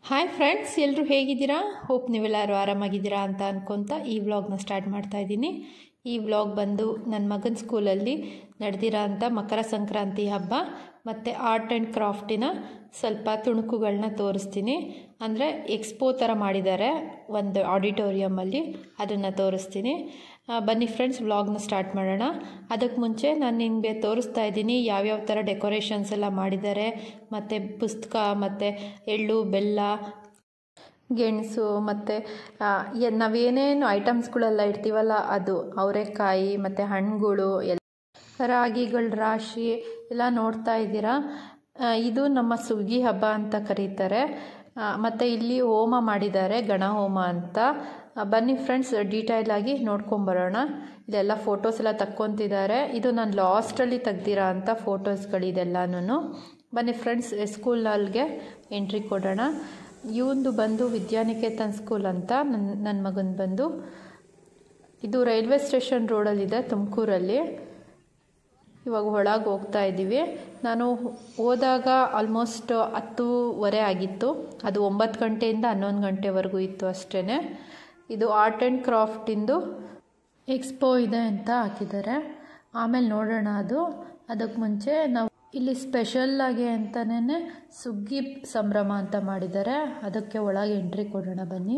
Hi friends, ಎಲ್ಲರೂ ಹೇಗಿದ್ದೀರಾ? Hope ನೀವೆಲ್ಲರೂ ಆರಾಮಾಗಿದ್ದೀರಾ ಅಂತ ಅನ್ಕೊತ ಈ ವ್ಲಾಗ್ನ ಸ್ಟಾರ್ಟ್ ಮಾಡ್ತಾ ಇದ್ದೀನಿ. ಈ ವ್ಲಾಗ್ ಬಂದು ನನ್ನ ಮಗನ ಸ್ಕೂಲಲ್ಲಿ ನಡೆದಿರೋ ಅಂಥ ಮಕರ ಸಂಕ್ರಾಂತಿ ಹಬ್ಬ ಮತ್ತು ಆರ್ಟ್ ಆ್ಯಂಡ್ ಕ್ರಾಫ್ಟಿನ ಸ್ವಲ್ಪ ತುಣುಕುಗಳನ್ನ ತೋರಿಸ್ತೀನಿ. ಅಂದರೆ ಎಕ್ಸ್ಪೋ ಥರ ಮಾಡಿದ್ದಾರೆ ಒಂದು ಆಡಿಟೋರಿಯಮಲ್ಲಿ, ಅದನ್ನು ತೋರಿಸ್ತೀನಿ. ಬನ್ನಿ ಫ್ರೆಂಡ್ಸ್, ವ್ಲಾಗ್ನ ಸ್ಟಾರ್ಟ್ ಮಾಡೋಣ. ಅದಕ್ಕೆ ಮುಂಚೆ ನಾನು ನಿಮಗೆ ತೋರಿಸ್ತಾ ಇದ್ದೀನಿ ಯಾವ್ಯಾವ ಥರ ಡೆಕೋರೇಷನ್ಸ್ ಎಲ್ಲ ಮಾಡಿದ್ದಾರೆ, ಮತ್ತು ಪುಸ್ತಕ ಮತ್ತು ಎಳ್ಳು ಬೆಲ್ಲ ಗೆಣಸು ಮತ್ತು ನಾವೇನೇನು ಐಟಮ್ಸ್ಗಳೆಲ್ಲ ಇಡ್ತೀವಲ್ಲ ಅದು, ಅವರೆಕಾಯಿ ಮತ್ತು ಹಣ್ಣುಗಳು ಎಲ್ಲ, ರಾಗಿಗಳ ರಾಶಿ ಎಲ್ಲ ನೋಡ್ತಾ ಇದ್ದೀರಾ. ಇದು ನಮ್ಮ ಸುಗ್ಗಿ ಹಬ್ಬ ಅಂತ ಕರೀತಾರೆ. ಮತ್ತು ಇಲ್ಲಿ ಹೋಮ ಮಾಡಿದ್ದಾರೆ, ಗಣ ಹೋಮ ಅಂತ. ಬನ್ನಿ ಫ್ರೆಂಡ್ಸ್, ಡೀಟೇಲ್ ಆಗಿ ನೋಡ್ಕೊಂಬರೋಣ. ಇದೆಲ್ಲ ಫೋಟೋಸ್ ಎಲ್ಲ ತಕ್ಕೊತಿದ್ದಾರೆ. ಇದು ನಾನು ಲಾಸ್ಟಲ್ಲಿ ತೆಗ್ದಿರೋ ಅಂಥ ಫೋಟೋಸ್ಗಳಿದೆಲ್ಲನೂ. ಬನ್ನಿ ಫ್ರೆಂಡ್ಸ್, ಸ್ಕೂಲ್ನಲ್ಲಿಗೆ ಎಂಟ್ರಿ ಕೊಡೋಣ. ಇವಂದು ಬಂದು ವಿದ್ಯಾನಿಕೇತನ್ ಸ್ಕೂಲ್ ಅಂತ, ನನ್ನ ಮಗನ ಬಂದು. ಇದು ರೈಲ್ವೆ ಸ್ಟೇಷನ್ ರೋಡಲ್ಲಿದೆ, ತುಮಕೂರಲ್ಲಿ. ಇವಾಗ ಒಳಗೆ ಹೋಗ್ತಾ ಇದ್ದೀವಿ. ನಾನು ಹೋದಾಗ ಆಲ್ಮೋಸ್ಟ್ 10:30 ಆಗಿತ್ತು. ಅದು 9 ಗಂಟೆಯಿಂದ 11 ಗಂಟೆವರೆಗೂ ಇತ್ತು ಅಷ್ಟೇ. ಇದು ಆರ್ಟ್ ಆ್ಯಂಡ್ ಕ್ರಾಫ್ಟಿಂದು ಎಕ್ಸ್ಪೋ ಇದೆ ಅಂತ ಹಾಕಿದ್ದಾರೆ. ಆಮೇಲೆ ನೋಡೋಣ ಅದು. ಅದಕ್ಕೆ ಮುಂಚೆ ನಾವು ಇಲ್ಲಿ ಸ್ಪೆಷಲ್ಲಾಗಿ ಅಂತಲೇ ಸುಗ್ಗಿ ಸಂಭ್ರಮ ಅಂತ ಮಾಡಿದ್ದಾರೆ. ಅದಕ್ಕೆ ಒಳಗೆ ಎಂಟ್ರಿ ಕೊಡೋಣ ಬನ್ನಿ.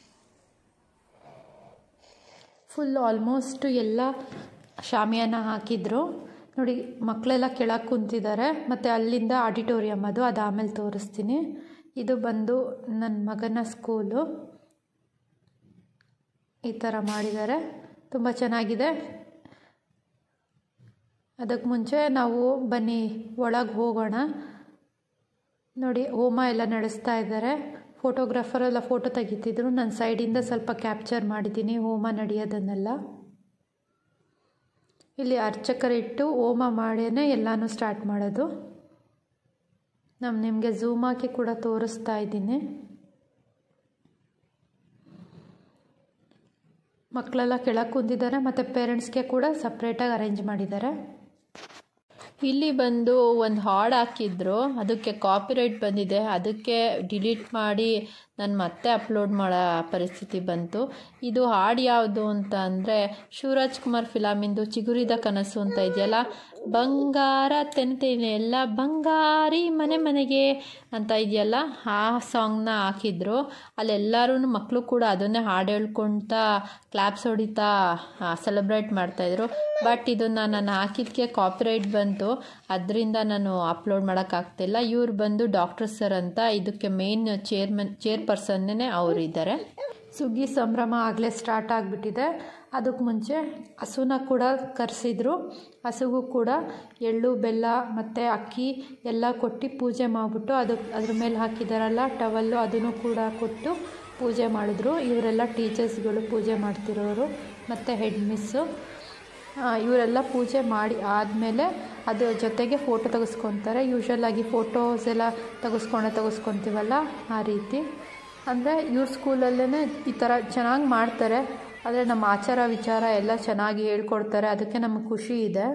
ಫುಲ್ ಆಲ್ಮೋಸ್ಟ್ ಎಲ್ಲ ಶಾಮಿಯಾನ ಹಾಕಿದ್ರು ನೋಡಿ. ಮಕ್ಕಳೆಲ್ಲ ಕೆಳಗೆ ಕುಂತಿದ್ದಾರೆ. ಮತ್ತು ಅಲ್ಲಿಂದ ಆಡಿಟೋರಿಯಮ್ ಅದು ಆಮೇಲೆ ತೋರಿಸ್ತೀನಿ. ಇದು ಬಂದು ನನ್ನ ಮಗನ ಸ್ಕೂಲು. ಈ ಥರ ಮಾಡಿದ್ದಾರೆ, ತುಂಬ ಚೆನ್ನಾಗಿದೆ. ಅದಕ್ಕೆ ಮುಂಚೆ ನಾವು ಬನ್ನಿ ಒಳಗೆ ಹೋಗೋಣ. ನೋಡಿ, ಹೋಮ ಎಲ್ಲ ನಡೆಸ್ತಾ ಇದ್ದಾರೆ. ಫೋಟೋಗ್ರಾಫರೆಲ್ಲ ಫೋಟೋ ತೆಗಿತಿದ್ರು. ನಾನು ಸೈಡಿಂದ ಸ್ವಲ್ಪ ಕ್ಯಾಪ್ಚರ್ ಮಾಡಿದ್ದೀನಿ ಹೋಮ ನಡೆಯೋದನ್ನೆಲ್ಲ. ಇಲ್ಲಿ ಅರ್ಚಕರಿಟ್ಟು ಹೋಮ ಮಾಡೇ ಎಲ್ಲನೂ ಸ್ಟಾರ್ಟ್ ಮಾಡೋದು. ನಾನು ನಿಮಗೆ ಝೂಮ್ ಹಾಕಿ ಕೂಡ ತೋರಿಸ್ತಾ ಇದ್ದೀನಿ. ಮಕ್ಕಳೆಲ್ಲ ಕೆಳಗೆ ಕುಂತಿದ್ದಾರೆ ಮತ್ತು ಪೇರೆಂಟ್ಸ್ಗೆ ಕೂಡ ಸಪ್ರೇಟಾಗಿ ಅರೇಂಜ್ ಮಾಡಿದ್ದಾರೆ. ಇಲ್ಲಿ ಬಂದು ಒಂದು ಹಾಡು ಹಾಕಿದ್ರು, ಅದಕ್ಕೆ ಕಾಪಿರೈಟ್ ಬಂದಿದೆ. ಅದಕ್ಕೆ ಡಿಲೀಟ್ ಮಾಡಿ ನಾನು ಮತ್ತೆ ಅಪ್ಲೋಡ್ ಮಾಡೋ ಪರಿಸ್ಥಿತಿ ಬಂತು. ಇದು ಹಾಡು ಯಾವುದು ಅಂತ ಅಂದರೆ ಶಿವರಾಜ್ ಕುಮಾರ್ ಫಿಲಮಿಂದು ಚಿಗುರಿದ ಕನಸು ಅಂತ ಇದೆಯಲ್ಲ, ಬಂಗಾರ ತೆನೆ ಎಲ್ಲ ಬಂಗಾರಿ ಮನೆ ಮನೆಗೆ ಅಂತ ಇದೆಯಲ್ಲ, ಆ ಸಾಂಗ್ನ ಹಾಕಿದ್ರು. ಅಲ್ಲೆಲ್ಲರೂ ಮಕ್ಕಳು ಕೂಡ ಅದನ್ನೇ ಹಾಡು ಹೇಳ್ಕೊಳ್ತಾ ಕ್ಲಾಪ್ಸ್ ಹೊಡಿತಾ ಸೆಲೆಬ್ರೇಟ್ ಮಾಡ್ತಾಯಿದ್ರು. ಬಟ್ ಇದನ್ನು ನಾನು ಹಾಕಿದ್ದಕ್ಕೆ ಕಾಪಿರೈಟ್ ಬಂತು, ಅದರಿಂದ ನಾನು ಅಪ್ಲೋಡ್ ಮಾಡೋಕ್ಕಾಗ್ತಿಲ್ಲ. ಇವ್ರು ಬಂದು ಡಾಕ್ಟರ್ ಸರ್ ಅಂತ, ಇದಕ್ಕೆ ಮೇನ್ ಚೇರ್ಪರ್ಸನ್ನೇ ಅವರು ಇದ್ದಾರೆ. ಸುಗ್ಗಿ ಸಂಭ್ರಮ ಆಗಲೇ ಸ್ಟಾರ್ಟ್ ಆಗಿಬಿಟ್ಟಿದೆ. ಅದಕ್ಕೆ ಮುಂಚೆ ಹಸುನ ಕೂಡ ಕರೆಸಿದ್ರು. ಹಸುಗೂ ಕೂಡ ಎಳ್ಳು ಬೆಲ್ಲ ಮತ್ತು ಅಕ್ಕಿ ಎಲ್ಲ ಕೊಟ್ಟು ಪೂಜೆ ಮಾಡಿಬಿಟ್ಟು ಅದ್ರ ಮೇಲೆ ಹಾಕಿದಾರಲ್ಲ ಟವಲ್ಲು, ಅದನ್ನು ಕೂಡ ಕೊಟ್ಟು ಪೂಜೆ ಮಾಡಿದ್ರು. ಇವರೆಲ್ಲ ಟೀಚರ್ಸ್ಗಳು ಪೂಜೆ ಮಾಡ್ತಿರೋರು ಮತ್ತು ಹೆಡ್ ಮಿಸ್ಸು. ಇವರೆಲ್ಲ ಪೂಜೆ ಮಾಡಿ ಆದಮೇಲೆ ಅದ್ರ ಜೊತೆಗೆ ಫೋಟೋ ತೆಗೆಸ್ಕೊತಾರೆ. ಯೂಶ್ವಲಾಗಿ ಫೋಟೋಸ್ ಎಲ್ಲ ತೆಗೆಸ್ಕೊತೀವಲ್ಲ, ಆ ರೀತಿ. ಅಂದರೆ ಇವ್ರ ಸ್ಕೂಲಲ್ಲೇ ಈ ಥರ ಚೆನ್ನಾಗಿ ಮಾಡ್ತಾರೆ. ಆದರೆ ನಮ್ಮ ಆಚಾರ ವಿಚಾರ ಎಲ್ಲ ಚೆನ್ನಾಗಿ ಹೇಳ್ಕೊಡ್ತಾರೆ. ಅದಕ್ಕೆ ನಮಗೆ ಖುಷಿ ಇದೆ.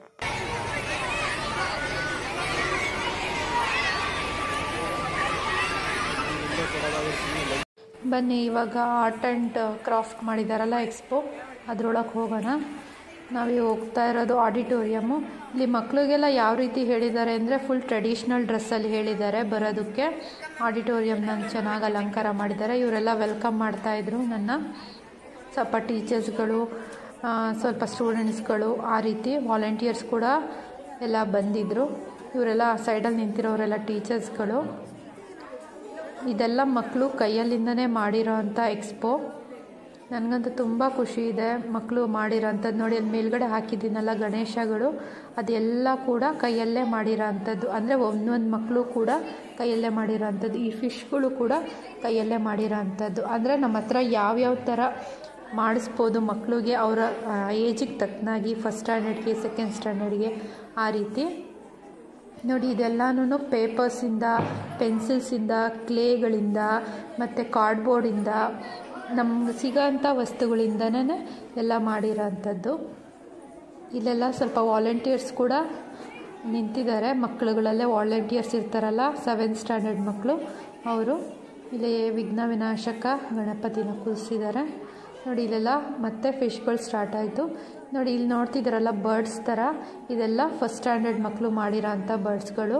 ಬನ್ನಿ ಇವಾಗ ಆರ್ಟ್ ಆ್ಯಂಡ್ ಕ್ರಾಫ್ಟ್ ಮಾಡಿದಾರಲ್ಲ ಎಕ್ಸ್ಪೋ, ಅದರೊಳಗೆ ಹೋಗೋಣ. ನಾವೀಗ ಹೋಗ್ತಾ ಇರೋದು ಆಡಿಟೋರಿಯಮ್ಮು. ಇಲ್ಲಿ ಮಕ್ಕಳಿಗೆಲ್ಲ ಯಾವ ರೀತಿ ಹೇಳಿದ್ದಾರೆ ಅಂದರೆ ಫುಲ್ ಟ್ರೆಡಿಷ್ನಲ್ ಡ್ರೆಸ್ಸಲ್ಲಿ ಹೇಳಿದ್ದಾರೆ ಬರೋದಕ್ಕೆ. ಆಡಿಟೋರಿಯಮ್ನ ಚೆನ್ನಾಗಿ ಅಲಂಕಾರ ಮಾಡಿದ್ದಾರೆ. ಇವರೆಲ್ಲ ವೆಲ್ಕಮ್ ಮಾಡ್ತಾಯಿದ್ರು ನನ್ನ. ಸ್ವಲ್ಪ ಟೀಚರ್ಸ್ಗಳು, ಸ್ವಲ್ಪ ಸ್ಟೂಡೆಂಟ್ಸ್ಗಳು, ಆ ರೀತಿ ವಾಲಂಟಿಯರ್ಸ್ ಕೂಡ ಎಲ್ಲ ಬಂದಿದ್ದರು. ಇವರೆಲ್ಲ ಸೈಡಲ್ಲಿ ನಿಂತಿರೋರೆಲ್ಲ ಟೀಚರ್ಸ್ಗಳು. ಇದೆಲ್ಲ ಮಕ್ಕಳು ಕೈಯಲ್ಲಿಂದನೇ ಮಾಡಿರೋ ಅಂಥ ಎಕ್ಸ್ಪೋ. ನನಗಂತೂ ತುಂಬ ಖುಷಿ ಇದೆ ಮಕ್ಕಳು ಮಾಡಿರೋಂಥದ್ದು. ನೋಡಿ, ಅಲ್ಲಿ ಮೇಲ್ಗಡೆ ಹಾಕಿದ್ದೀನಲ್ಲ ಗಣೇಶಗಳು, ಅದೆಲ್ಲ ಕೂಡ ಕೈಯಲ್ಲೇ ಮಾಡಿರೋ ಅಂಥದ್ದು. ಅಂದರೆ ಒಂದೊಂದು ಮಕ್ಕಳು ಕೂಡ ಕೈಯಲ್ಲೇ ಮಾಡಿರೋ ಅಂಥದ್ದು. ಈ ಫಿಶ್ಗಳು ಕೂಡ ಕೈಯಲ್ಲೇ ಮಾಡಿರೋ ಅಂಥದ್ದು. ಅಂದರೆ ನಮ್ಮ ಹತ್ರ ಯಾವ್ಯಾವ ಥರ ಮಾಡಿಸ್ಬೋದು ಮಕ್ಕಳಿಗೆ ಅವರ ಏಜಿಗೆ ತಕ್ಕನಾಗಿ, ಫಸ್ಟ್ ಸ್ಟ್ಯಾಂಡರ್ಡ್ಗೆ, ಸೆಕೆಂಡ್ ಸ್ಟ್ಯಾಂಡರ್ಡ್ಗೆ, ಆ ರೀತಿ. ನೋಡಿ, ಇದೆಲ್ಲನೂ ಪೇಪರ್ಸಿಂದ, ಪೆನ್ಸಿಲ್ಸಿಂದ, ಕ್ಲೇಗಳಿಂದ ಮತ್ತು ಕಾರ್ಡ್ಬೋರ್ಡಿಂದ, ನಮ್ಗೆ ಸಿಗೋಂಥ ವಸ್ತುಗಳಿಂದನೇ ಎಲ್ಲ ಮಾಡಿರೋ ಅಂಥದ್ದು. ಇಲ್ಲೆಲ್ಲ ಸ್ವಲ್ಪ ವಾಲಂಟಿಯರ್ಸ್ ಕೂಡ ನಿಂತಿದ್ದಾರೆ. ಮಕ್ಕಳುಗಳಲ್ಲೇ ವಾಲಂಟಿಯರ್ಸ್ ಇರ್ತಾರಲ್ಲ, 7th ಸ್ಟ್ಯಾಂಡರ್ಡ್ ಮಕ್ಕಳು ಅವರು. ಇಲ್ಲಿ ವಿಘ್ನ ವಿನಾಶಕ ಗಣಪತಿನ ಕೂರಿಸಿದ್ದಾರೆ ನೋಡಿ. ಇಲ್ಲೆಲ್ಲ ಮತ್ತೆ ಫಿಶ್ಗಳು ಸ್ಟಾರ್ಟ್ ಆಯಿತು ನೋಡಿ. ಇಲ್ಲಿ ನೋಡ್ತಿದ್ದಾರಲ್ಲ ಬರ್ಡ್ಸ್ ಥರ, ಇದೆಲ್ಲ ಫಸ್ಟ್ ಸ್ಟ್ಯಾಂಡರ್ಡ್ ಮಕ್ಕಳು ಮಾಡಿರೋ ಅಂಥ ಬರ್ಡ್ಸ್ಗಳು.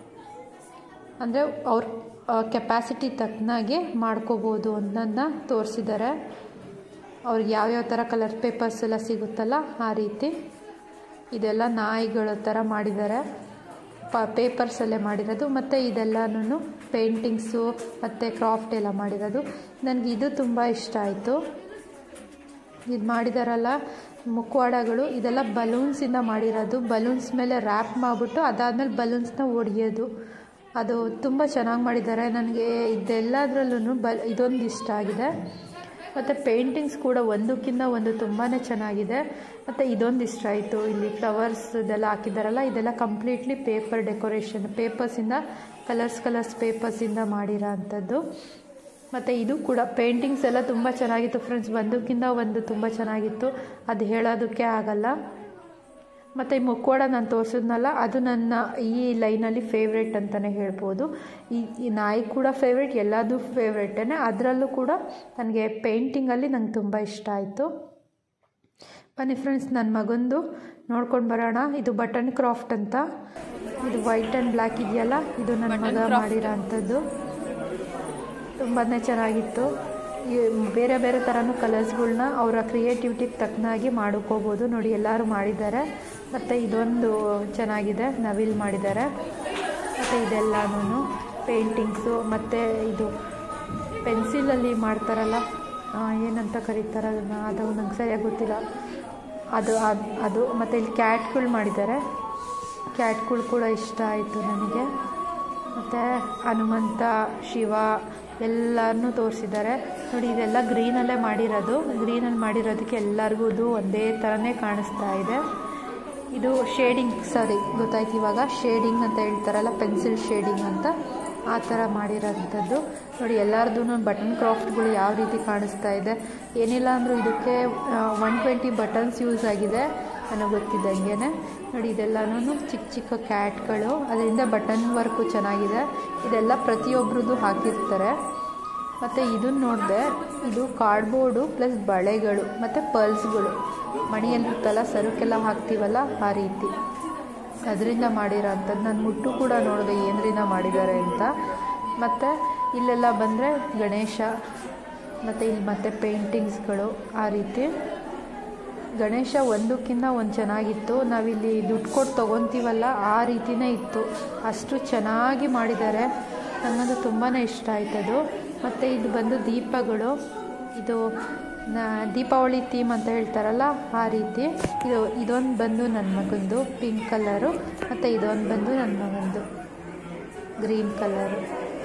ಅಂದರೆ ಅವ್ರ ಕೆಪಾಸಿಟಿ ತಕ್ಕನಾಗೆ ಮಾಡ್ಕೋಬೋದು ಅನ್ನೋದನ್ನ ತೋರಿಸಿದ್ದಾರೆ. ಅವ್ರಿಗೆ ಯಾವ್ಯಾವ ಥರ ಕಲರ್ ಪೇಪರ್ಸ್ ಎಲ್ಲ ಸಿಗುತ್ತಲ್ಲ ಆ ರೀತಿ. ಇದೆಲ್ಲ ನಾಯಿಗಳ ಥರ ಮಾಡಿದ್ದಾರೆ, ಪೇಪರ್ಸಲ್ಲೇ ಮಾಡಿರೋದು. ಮತ್ತು ಇದೆಲ್ಲನೂ ಪೇಂಟಿಂಗ್ಸು ಮತ್ತು ಕ್ರಾಫ್ಟ್ ಎಲ್ಲ ಮಾಡಿರೋದು. ನನಗೆ ಇದು ತುಂಬ ಇಷ್ಟ ಆಯಿತು. ಇದು ಮಾಡಿದಾರಲ್ಲ ಮುಖವಾಡಗಳು, ಇದೆಲ್ಲ ಬಲೂನ್ಸಿಂದ ಮಾಡಿರೋದು. ಬಲೂನ್ಸ್ ಮೇಲೆ ರ್ಯಾಪ್ ಮಾಡಿಬಿಟ್ಟು ಅದಾದಮೇಲೆ ಬಲೂನ್ಸ್ನ ಒಡೆಯೋದು. ಅದು ತುಂಬ ಚೆನ್ನಾಗಿ ಮಾಡಿದ್ದಾರೆ. ನನಗೆ ಇದೆಲ್ಲದರಲ್ಲೂ ಇದೊಂದು ಇಷ್ಟ ಆಗಿದೆ. ಮತ್ತು ಪೇಂಟಿಂಗ್ಸ್ ಕೂಡ ಒಂದಕ್ಕಿಂತ ಒಂದು ತುಂಬಾ ಚೆನ್ನಾಗಿದೆ. ಮತ್ತು ಇದೊಂದು ಇಷ್ಟ ಆಯಿತು. ಇಲ್ಲಿ ಫ್ಲವರ್ಸ್ ಇದೆಲ್ಲ ಹಾಕಿದ್ದಾರಲ್ಲ, ಇದೆಲ್ಲ ಕಂಪ್ಲೀಟ್ಲಿ ಪೇಪರ್ ಡೆಕೋರೇಷನ್, ಪೇಪರ್ಸಿಂದ ಕಲರ್ಸ್ ಪೇಪರ್ಸಿಂದ ಮಾಡಿರೋ ಅಂಥದ್ದು. ಮತ್ತು ಇದು ಕೂಡ ಪೇಂಟಿಂಗ್ಸ್ ಎಲ್ಲ ತುಂಬ ಚೆನ್ನಾಗಿತ್ತು ಫ್ರೆಂಡ್ಸ್. ಒಂದಕ್ಕಿಂತ ಒಂದು ತುಂಬ ಚೆನ್ನಾಗಿತ್ತು, ಅದು ಹೇಳೋದಕ್ಕೆ ಆಗಲ್ಲ. ಮತ್ತು ಈ ಮುಖವಾಡ ನಾನು ತೋರಿಸಿದ್ನಲ್ಲ, ಅದು ನನ್ನ ಈ ಲೈನಲ್ಲಿ ಫೇವ್ರೇಟ್ ಅಂತಲೇ ಹೇಳ್ಬೋದು. ಈ ನಾಯಿ ಕೂಡ ಫೇವ್ರೇಟ್, ಎಲ್ಲದೂ ಫೇವ್ರೇಟೇ. ಅದರಲ್ಲೂ ಕೂಡ ನನಗೆ ಪೇಂಟಿಂಗಲ್ಲಿ ನಂಗೆ ತುಂಬ ಇಷ್ಟ ಆಯಿತು. ಬನ್ನಿ ಫ್ರೆಂಡ್ಸ್, ನನ್ನ ಮಗಂದು ನೋಡ್ಕೊಂಡು ಬರೋಣ. ಇದು ಬಟನ್ ಕ್ರಾಫ್ಟ್ ಅಂತ. ಇದು ವೈಟ್ ಆ್ಯಂಡ್ ಬ್ಲ್ಯಾಕ್ ಇದೆಯಲ್ಲ, ಇದು ನನ್ನ ಮಗ ಮಾಡಿರೋ ಅಂಥದ್ದು. ತುಂಬಾ ಚೆನ್ನಾಗಿತ್ತು. ಬೇರೆ ಬೇರೆ ಥರನೂ ಕಲರ್ಸ್ಗಳ್ನ ಅವರ ಕ್ರಿಯೇಟಿವಿಟಿಗೆ ತಕ್ಕನಾಗಿ ಮಾಡ್ಕೋಬೋದು ನೋಡಿ. ಎಲ್ಲರೂ ಮಾಡಿದ್ದಾರೆ. ಮತ್ತು ಇದೊಂದು ಚೆನ್ನಾಗಿದೆ, ನವಿಲ್ ಮಾಡಿದ್ದಾರೆ. ಮತ್ತು ಇದೆಲ್ಲನೂ ಪೇಂಟಿಂಗ್ಸು. ಮತ್ತು ಇದು ಪೆನ್ಸಿಲಲ್ಲಿ ಮಾಡ್ತಾರಲ್ಲ, ಏನಂತ ಕರೀತಾರೆ ಅದನ್ನು, ಅದು ನಂಗೆ ಸರಿಯಾಗಿ ಗೊತ್ತಿಲ್ಲ. ಅದು ಮತ್ತು ಇಲ್ಲಿ ಕ್ಯಾಟ್ಗಳು ಮಾಡಿದ್ದಾರೆ. ಕ್ಯಾಟ್ಗಳು ಕೂಡ ಇಷ್ಟ ಆಯಿತು ನನಗೆ. ಮತ್ತು ಹನುಮಂತ, ಶಿವ ಎಲ್ಲನೂ ತೋರಿಸಿದ್ದಾರೆ ನೋಡಿ. ಇದೆಲ್ಲ ಗ್ರೀನಲ್ಲೇ ಮಾಡಿರೋದು. ಗ್ರೀನಲ್ಲಿ ಮಾಡಿರೋದಕ್ಕೆ ಎಲ್ಲರಿಗೂ ಒಂದೇ ಥರನೇ ಕಾಣಿಸ್ತಾ ಇದೆ. ಇದು ಶೇಡಿಂಗ್, ಗೊತ್ತಾಯ್ತು ಇವಾಗ. ಶೇಡಿಂಗ್ ಅಂತ ಹೇಳ್ತಾರಲ್ಲ, ಪೆನ್ಸಿಲ್ ಶೇಡಿಂಗ್ ಅಂತ, ಆ ಥರ ಮಾಡಿರೋಂಥದ್ದು ನೋಡಿ. ಎಲ್ಲರದೂ ಬಟನ್ ಕ್ರಾಫ್ಟ್ಗಳು ಯಾವ ರೀತಿ ಕಾಣಿಸ್ತಾ ಇದೆ. ಏನಿಲ್ಲ ಅಂದರೂ ಇದಕ್ಕೆ 120 ಬಟನ್ಸ್ ಯೂಸ್ ಆಗಿದೆ ನನಗೆ ಗೊತ್ತಿದ್ದಂಗೆ ನೋಡಿ. ಇದೆಲ್ಲನೂ ಚಿಕ್ಕ ಚಿಕ್ಕ ಕ್ಯಾಟ್ಗಳು, ಅದರಿಂದ ಬಟನ್ ವರ್ಕು ಚೆನ್ನಾಗಿದೆ. ಇದೆಲ್ಲ ಪ್ರತಿಯೊಬ್ಬರದ್ದು ಹಾಕಿರ್ತಾರೆ. ಮತ್ತು ಇದನ್ನು ನೋಡಿದೆ, ಇದು ಕಾರ್ಡ್ಬೋರ್ಡು ಪ್ಲಸ್ ಬಳೆಗಳು ಮತ್ತು ಪರ್ಲ್ಸ್ಗಳು, ಮಣಿಯಲ್ಲಿರುತ್ತಲ್ಲ ಸರಕ್ಕೆಲ್ಲ ಹಾಕ್ತೀವಲ್ಲ ಆ ರೀತಿ, ಅದರಿಂದ ಮಾಡಿರೋ ಅಂಥದ್ದು. ನಾನು ಮುಟ್ಟು ಕೂಡ ನೋಡಿದೆ ಏನರಿಂದ ಮಾಡಿದ್ದಾರೆ ಅಂತ. ಮತ್ತು ಇಲ್ಲೆಲ್ಲ ಬಂದರೆ ಗಣೇಶ, ಮತ್ತು ಇಲ್ಲಿ ಮತ್ತು ಪೇಂಟಿಂಗ್ಸ್ಗಳು ಆ ರೀತಿ. ಗಣೇಶ ಒಂದಕ್ಕಿಂತ ಒಂದು ಚೆನ್ನಾಗಿತ್ತು. ನಾವಿಲ್ಲಿ ದುಡ್ಡು ಕೊಟ್ಟು ತೊಗೊತೀವಲ್ಲ ಆ ರೀತಿಯೇ ಇತ್ತು, ಅಷ್ಟು ಚೆನ್ನಾಗಿ ಮಾಡಿದ್ದಾರೆ. ನನಗದು ತುಂಬಾ ಇಷ್ಟ ಆಯ್ತದು. ಮತ್ತು ಇದು ಬಂದು ದೀಪಗಳು, ಇದು ದೀಪಾವಳಿ ಥೀಮ್ ಅಂತ ಹೇಳ್ತಾರಲ್ಲ ಆ ರೀತಿ. ಇದೊಂದು ಬಂದು ನನ್ನ ಮಗಂದು ಪಿಂಕ್ ಕಲರು, ಮತ್ತು ಇದೊಂದು ಬಂದು ನನ್ನ ಮಗಂದು ಗ್ರೀನ್ ಕಲರು.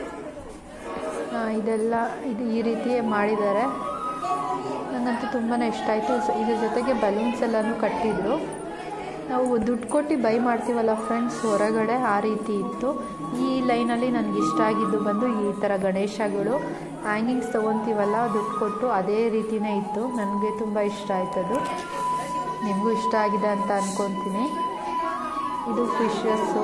ಇದೆಲ್ಲ ಈ ರೀತಿ ಮಾಡಿದ್ದಾರೆ. ನನಗಂತೂ ತುಂಬಾ ಇಷ್ಟ ಆಯಿತು. ಇದ್ರ ಜೊತೆಗೆ ಬಲೂನ್ಸ್ ಎಲ್ಲನೂ ಕಟ್ಟಿದ್ರು. ನಾವು ದುಡ್ಡು ಕೊಟ್ಟು ಬೈ ಮಾಡ್ತೀವಲ್ಲ ಫ್ರೆಂಡ್ಸ್ ಹೊರಗಡೆ, ಆ ರೀತಿ ಇತ್ತು. ಈ ಲೈನಲ್ಲಿ ನನಗೆ ಇಷ್ಟ ಆಗಿದ್ದು ಬಂದು ಈ ಥರ ಗಣೇಶಗಳು ಹ್ಯಾಂಗಿಂಗ್ಸ್ ತೊಗೊತೀವಲ್ಲ ದುಡ್ಡು ಕೊಟ್ಟು, ಅದೇ ರೀತಿಯೇ ಇತ್ತು. ನನಗೆ ತುಂಬ ಇಷ್ಟ ಆಯ್ತದು. ನಿಮಗೂ ಇಷ್ಟ ಆಗಿದೆ ಅಂತ ಅಂದ್ಕೊತೀನಿ. ಇದು ಫಿಶಸ್ಸು,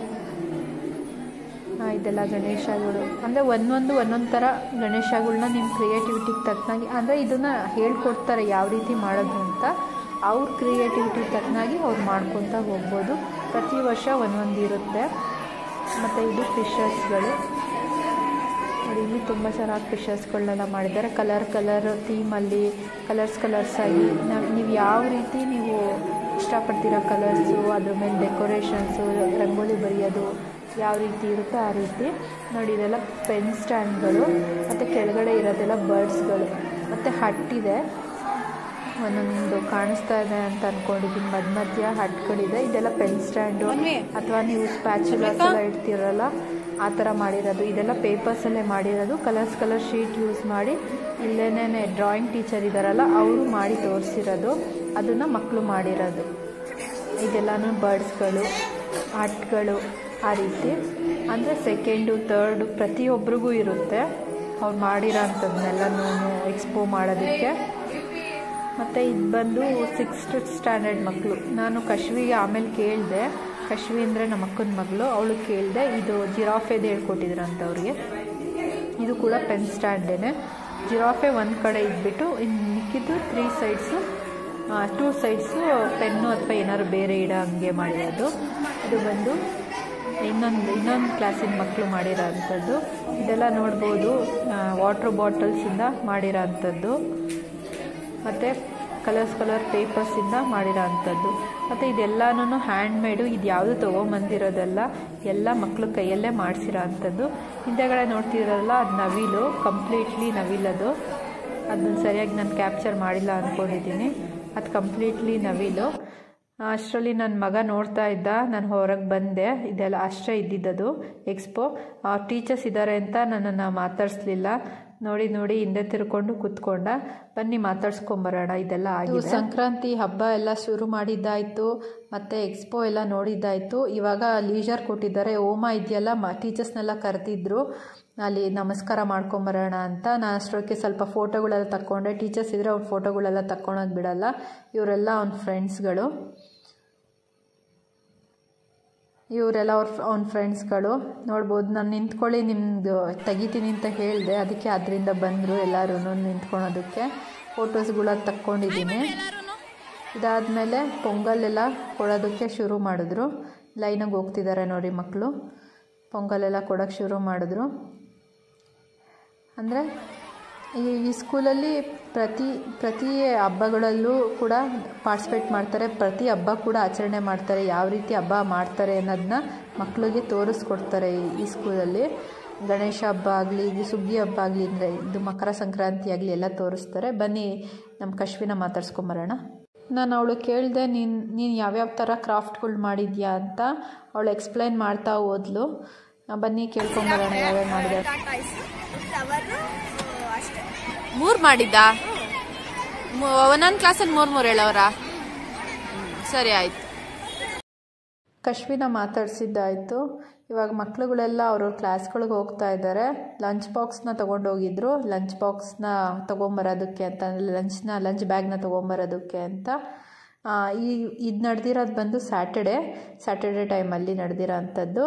ಇದೆಲ್ಲ ಗಣೇಶಗಳು. ಅಂದರೆ ಒಂದೊಂದು ಥರ ಗಣೇಶಗಳನ್ನ ನಿಮ್ಮ ಕ್ರಿಯೇಟಿವಿಟಿಗೆ ತಕ್ಕನಾಗಿ, ಅಂದರೆ ಇದನ್ನು ಹೇಳ್ಕೊಡ್ತಾರೆ ಯಾವ ರೀತಿ ಮಾಡೋದು ಅಂತ. ಅವ್ರ ಕ್ರಿಯೇಟಿವಿಟಿ ತಕ್ಕನಾಗಿ ಅವ್ರು ಮಾಡ್ಕೊತಾ ಹೋಗ್ಬೋದು. ಪ್ರತಿ ವರ್ಷ ಒಂದೊಂದು ಇರುತ್ತೆ. ಮತ್ತು ಇದು ಫಿಶಸ್ಗಳು ನೋಡಿ. ಇಲ್ಲಿ ತುಂಬ ಚೆನ್ನಾಗಿ ಫಿಶಸ್ಗಳನ್ನೆಲ್ಲ ಮಾಡಿದ್ದಾರೆ. ಕಲರ್ ಥೀಮಲ್ಲಿ ಕಲರ್ಸಾಗಿ ನೀವು ಯಾವ ರೀತಿ ನೀವು ಇಷ್ಟಪಡ್ತೀರೋ ಕಲರ್ಸು, ಅದ್ರ ಮೇಲೆ ಡೆಕೋರೇಷನ್ಸು, ರಂಗೋಲಿ ಬರೆಯೋದು ಯಾವ ರೀತಿ ಇರುತ್ತೋ ಆ ರೀತಿ ನೋಡಿ. ಇದೆಲ್ಲ ಪೆನ್ ಸ್ಟ್ಯಾಂಡ್ಗಳು, ಮತ್ತು ಕೆಳಗಡೆ ಇರೋದೆಲ್ಲ ಬರ್ಡ್ಸ್ಗಳು, ಮತ್ತು ಹಟ್ಟಿದೆ. ಒಂದೊಂದು ಕಾಣಿಸ್ತಾ ಇದೆ ಅಂತ ಅಂದ್ಕೊಂಡಿದ್ದೀನಿ. ಮಧ್ಯ ಹಟ್ಗಳಿದೆ. ಇದೆಲ್ಲ ಪೆನ್ ಸ್ಟ್ಯಾಂಡು, ಅಥವಾ ನೀವು ಸ್ಪ್ಯಾಚುಲಾಸ್ ಎಲ್ಲ ಇಡ್ತೀರಲ್ಲ ಆ ಥರ ಮಾಡಿರೋದು. ಇದೆಲ್ಲ ಪೇಪರ್ಸಲ್ಲೇ ಮಾಡಿರೋದು. ಕಲರ್ ಶೀಟ್ ಯೂಸ್ ಮಾಡಿ ಇಲ್ಲೇನೇ ಡ್ರಾಯಿಂಗ್ ಟೀಚರ್ ಇದ್ದಾರಲ್ಲ ಅವರು ಮಾಡಿ ತೋರಿಸಿರೋದು, ಅದನ್ನು ಮಕ್ಕಳು ಮಾಡಿರೋದು. ಇದೆಲ್ಲನೂ ಬರ್ಡ್ಸ್ಗಳು, ಹಟ್ಗಳು ಆ ರೀತಿ. ಅಂದರೆ ಸೆಕೆಂಡು ಥರ್ಡು ಪ್ರತಿಯೊಬ್ಬರಿಗೂ ಇರುತ್ತೆ ಅವ್ರು ಮಾಡಿರೋ ಅಂಥದ್ದನ್ನೆಲ್ಲನೂ ಎಕ್ಸ್ಪೋ ಮಾಡೋದಕ್ಕೆ. ಮತ್ತು ಇದು ಬಂದು 6th ಸ್ಟ್ಯಾಂಡರ್ಡ್ ಮಕ್ಕಳು. ನಾನು ಕಶ್ವಿಗೆ ಆಮೇಲೆ ಕೇಳಿದೆ, ಕಶ್ವಿ ಅಂದರೆ ನಮ್ಮ ಅಕ್ಕನ ಮಗಳು, ಅವಳು ಕೇಳಿದೆ. ಇದು ಜಿರಾಫೆದು ಹೇಳ್ಕೊಟ್ಟಿದ್ರಂತ ಅವ್ರಿಗೆ. ಇದು ಕೂಡ ಪೆನ್ ಸ್ಟ್ಯಾಂಡೇ. ಜಿರಾಫೆ ಒಂದು ಕಡೆ ಇದ್ಬಿಟ್ಟು ಇನ್ನು ಮಿಕ್ಕಿದ್ದು 3 ಸೈಡ್ಸು 2 ಸೈಡ್ಸು ಪೆನ್ನು ಅಥವಾ ಏನಾದ್ರು ಬೇರೆ ಇಡೋ ಹಂಗೆ ಮಾಡಿರೋದು. ಇದು ಬಂದು ಇನ್ನೊಂದು ಕ್ಲಾಸಿನ ಮಕ್ಕಳು ಮಾಡಿರೋ ಅಂಥದ್ದು. ಇದೆಲ್ಲ ನೋಡ್ಬೋದು ವಾಟ್ರ್ ಬಾಟಲ್ಸಿಂದ ಮಾಡಿರೋ ಅಂಥದ್ದು ಮತ್ತು ಕಲರ್ ಪೇಪರ್ಸಿಂದ ಮಾಡಿರೋ ಅಂಥದ್ದು. ಮತ್ತು ಇದೆಲ್ಲನೂ ಹ್ಯಾಂಡ್ಮೇಡು. ಇದು ಯಾವುದು ತೊಗೊಂಬಂದಿರೋದಲ್ಲ, ಎಲ್ಲ ಮಕ್ಕಳು ಕೈಯಲ್ಲೇ ಮಾಡಿಸಿರೋ ಅಂಥದ್ದು. ಹಿಂದೆಗಡೆ ನೋಡ್ತಿರೋಲ್ಲ ಅದು ನವಿಲು, ಕಂಪ್ಲೀಟ್ಲಿ ನವಿಲದು. ಅದನ್ನು ಸರಿಯಾಗಿ ನಾನು ಕ್ಯಾಪ್ಚರ್ ಮಾಡಿಲ್ಲ ಅಂದ್ಕೊಂಡಿದ್ದೀನಿ. ಅದು ಕಂಪ್ಲೀಟ್ಲಿ ನವಿಲು. ಅಷ್ಟರಲ್ಲಿ ನನ್ನ ಮಗ ನೋಡ್ತಾ ಇದ್ದ, ನಾನು ಹೊರಗೆ ಬಂದೆ. ಇದೆಲ್ಲ ಅಷ್ಟೇ ಇದ್ದಿದ್ದದು ಎಕ್ಸ್ಪೋ. ಟೀಚರ್ಸ್ ಇದ್ದಾರೆ ಅಂತ ನನ್ನನ್ನು ಮಾತಾಡಿಸ್ಲಿಲ್ಲ. ನೋಡಿ ಹಿಂದೆ ತಿರ್ಕೊಂಡು ಕೂತ್ಕೊಂಡ. ಬನ್ನಿ ಮಾತಾಡ್ಸ್ಕೊಂಬರೋಣ, ಇದೆಲ್ಲ ಆಗಿದೆ. ಸಂಕ್ರಾಂತಿ ಹಬ್ಬ ಎಲ್ಲ ಶುರು ಮಾಡಿದ್ದಾಯಿತು, ಮತ್ತು ಎಕ್ಸ್ಪೋ ಎಲ್ಲ ನೋಡಿದ್ದಾಯಿತು. ಇವಾಗ ಲೀಜರ್ ಕೊಟ್ಟಿದ್ದಾರೆ. ಹೋಮ ಇದೆಯಲ್ಲ, ಟೀಚರ್ಸ್ನೆಲ್ಲ ಕರೆದಿದ್ರು ಅಲ್ಲಿ ನಮಸ್ಕಾರ ಮಾಡ್ಕೊಂಬರೋಣ ಅಂತ. ನಾನು ಅಷ್ಟೊಕ್ಕೆ ಸ್ವಲ್ಪ ಫೋಟೋಗಳೆಲ್ಲ ತಕ್ಕೊಂಡೆ. ಟೀಚರ್ಸ್ ಇದ್ದರೆ ಅವ್ರ ಫೋಟೋಗಳೆಲ್ಲ ತಕ್ಕೊಳೋದು ಬಿಡಲ್ಲ. ಇವರೆಲ್ಲ ಅವ್ನ ಫ್ರೆಂಡ್ಸ್ಗಳು, ಅವ್ನ ಫ್ರೆಂಡ್ಸ್ಗಳು ನೋಡ್ಬೋದು. ನಾನು ನಿಂತ್ಕೊಳ್ಳಿ ನಿಮ್ಮದು ತೆಗಿತೀನಿ ಅಂತ ಹೇಳಿದೆ, ಅದಕ್ಕೆ ಅದರಿಂದ ಬಂದರು ಎಲ್ಲರೂ ನಿಂತ್ಕೊಳೋದಕ್ಕೆ. ಫೋಟೋಸ್ಗಳ ತಕ್ಕೊಂಡಿದ್ದೀನಿ. ಇದಾದಮೇಲೆ ಪೊಂಗಲೆಲ್ಲ ಕೊಡೋದಕ್ಕೆ ಶುರು ಮಾಡಿದ್ರು. ಲೈನಾಗಿ ಹೋಗ್ತಿದ್ದಾರೆ ನೋಡಿ ಮಕ್ಕಳು. ಪೊಂಗಲೆಲ್ಲ ಕೊಡೋಕ್ಕೆ ಶುರು ಮಾಡಿದ್ರು. ಅಂದರೆ ಈ ಸ್ಕೂಲಲ್ಲಿ ಪ್ರತಿ ಹಬ್ಬಗಳಲ್ಲೂ ಕೂಡ ಪಾರ್ಟಿಸಿಪೇಟ್ ಮಾಡ್ತಾರೆ. ಪ್ರತಿ ಹಬ್ಬ ಕೂಡ ಆಚರಣೆ ಮಾಡ್ತಾರೆ. ಯಾವ ರೀತಿ ಹಬ್ಬ ಮಾಡ್ತಾರೆ ಅನ್ನೋದನ್ನ ಮಕ್ಕಳಿಗೆ ತೋರಿಸ್ಕೊಡ್ತಾರೆ ಈ ಸ್ಕೂಲಲ್ಲಿ. ಗಣೇಶ ಹಬ್ಬ ಆಗಲಿ, ಇದು ಸುಗ್ಗಿ ಹಬ್ಬ ಆಗಲಿ, ಅಂದರೆ ಇದು ಮಕರ ಸಂಕ್ರಾಂತಿ ಆಗಲಿ ಎಲ್ಲ ತೋರಿಸ್ತಾರೆ. ಬನ್ನಿ ನಮ್ಮ ಕಶ್ವಿನ ಮಾತಾಡ್ಸ್ಕೊಂಬರೋಣ. ನಾನು ಅವಳು ಕೇಳಿದೆ, ನೀನು ಯಾವ್ಯಾವ ಥರ ಕ್ರಾಫ್ಟ್ಗಳು ಮಾಡಿದ್ಯಾ ಅಂತ. ಅವಳು ಎಕ್ಸ್ಪ್ಲೈನ್ ಮಾಡ್ತಾ ಹೋದ್ಲು. ಬನ್ನಿ ಕೇಳ್ಕೊಂಬರೋಣ ಯಾವ್ಯಾವ ಮಾಡಿದೆ. 3 ಮಾಡಿದ್ದ? ಒಂದೊಂದು ಕ್ಲಾಸಲ್ಲಿ 3 ಹೇಳೋರ? ಸರಿ ಆಯ್ತು. ಕಶ್ವಿನ ಮಾತಾಡ್ಸಿದ್ದಾಯಿತು. ಇವಾಗ ಮಕ್ಕಳುಗಳೆಲ್ಲ ಅವ್ರವ್ರ ಕ್ಲಾಸ್ಗಳಿಗೆ ಹೋಗ್ತಾ ಇದ್ದಾರೆ. ಲಂಚ್ ಬಾಕ್ಸ್ನ ತೊಗೊಂಡೋಗಿದ್ರು. ಲಂಚ್ ಬಾಕ್ಸ್ನ ತೊಗೊಂಬರೋದಕ್ಕೆ ಅಂತ, ಲಂಚ್ ಬ್ಯಾಗ್ನ ತೊಗೊಂಬರೋದಕ್ಕೆ ಅಂತ. ಇದು ನಡೆದಿರೋದು ಬಂದು ಸ್ಯಾಟರ್ಡೆ ಟೈಮಲ್ಲಿ ನಡೆದಿರೋ ಅಂಥದ್ದು.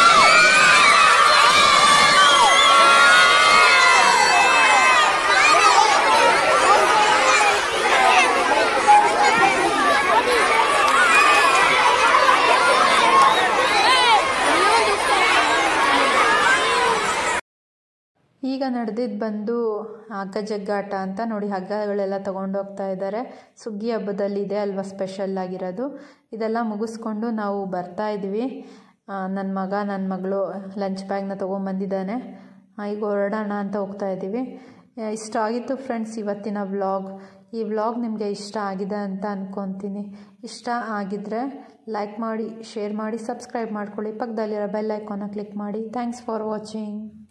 ಈಗ ನಡೆದಿದ್ದು ಬಂದು ಹಗ್ಗ ಜಗ್ಗಾಟ ಅಂತ. ನೋಡಿ ಹಗ್ಗಗಳೆಲ್ಲ ತೊಗೊಂಡೋಗ್ತಾ ಇದ್ದಾರೆ. ಸುಗ್ಗಿ ಹಬ್ಬದಲ್ಲಿದೆ ಅಲ್ವಾ ಸ್ಪೆಷಲ್ ಆಗಿರೋದು. ಇದೆಲ್ಲ ಮುಗಿಸ್ಕೊಂಡು ನಾವು ಬರ್ತಾ ಇದ್ವಿ. ನನ್ನ ಮಗಳು ಲಂಚ್ ಬ್ಯಾಗ್ನ ತೊಗೊಂಬಂದಿದ್ದಾನೆ. ಈಗ ಹೊರಡೋಣ ಅಂತ ಹೋಗ್ತಾ ಇದ್ದೀವಿ. ಇಷ್ಟ ಆಗಿತ್ತು ಫ್ರೆಂಡ್ಸ್ ಇವತ್ತಿನ ವ್ಲಾಗ್. ಈ ವ್ಲಾಗ್ ನಿಮಗೆ ಇಷ್ಟ ಆಗಿದೆ ಅಂತ ಅಂದ್ಕೊತೀನಿ. ಇಷ್ಟ ಆಗಿದ್ದರೆ ಲೈಕ್ ಮಾಡಿ, ಶೇರ್ ಮಾಡಿ, ಸಬ್ಸ್ಕ್ರೈಬ್ ಮಾಡ್ಕೊಳ್ಳಿ. ಪಕ್ಕದಲ್ಲಿರೋ ಬೆಲ್ ಐಕಾನ್ನ ಕ್ಲಿಕ್ ಮಾಡಿ. Thanks for watching.